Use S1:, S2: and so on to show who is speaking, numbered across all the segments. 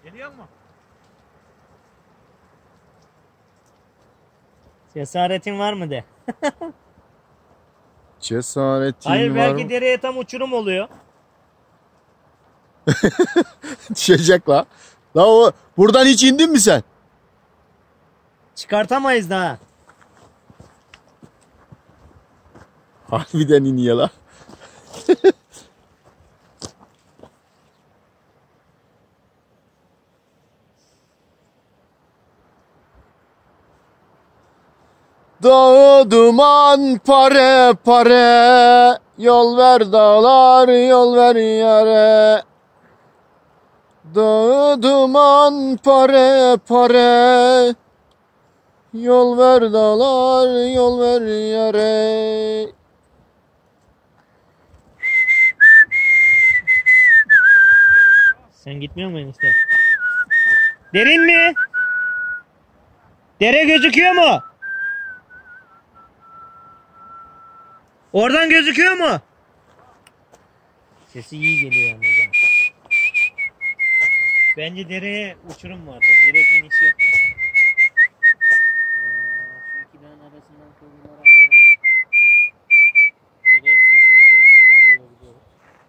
S1: Geliyor mu?
S2: Cesaretin var mı de.
S3: Cesaretin
S2: Hayır,
S3: var
S2: belki
S3: mı?
S2: dereye tam uçurum oluyor.
S3: Düşecek la. La o buradan hiç indin mi sen?
S2: Çıkartamayız daha.
S3: Harbiden iniyor la. Dağı duman pare pare, yol ver dağlar yol ver yare. Dağı duman pare pare, yol ver dağlar yol ver yare.
S2: Sen gitmiyor musun işte? Derin mi? Dere gözüküyor mu? Oradan gözüküyor mu? Sesi iyi geliyor yalnız. Bence dereye uçurum vardır. Direkt iniş yok. Şu iki dağın arasından kıvrılarak dere sesini şu an buradan duyabiliyoruz.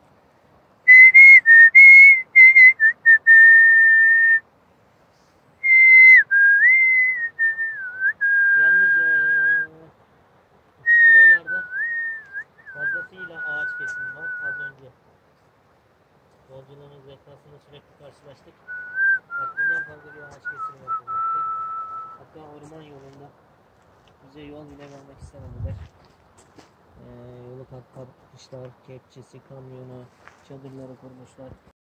S2: Yalnız buralarda fazlasıyla ağaç kesimi var. Az önce yolculuğumuz esnasında sürekli karşılaştık. Vaktinden fazla bir ağaç kesimi yapılmakta. Hatta orman yolunda bize yol bile vermek istemediler. Yolu kapatmışlar, kepçesi, kamyonu, çadırları kurmuşlar.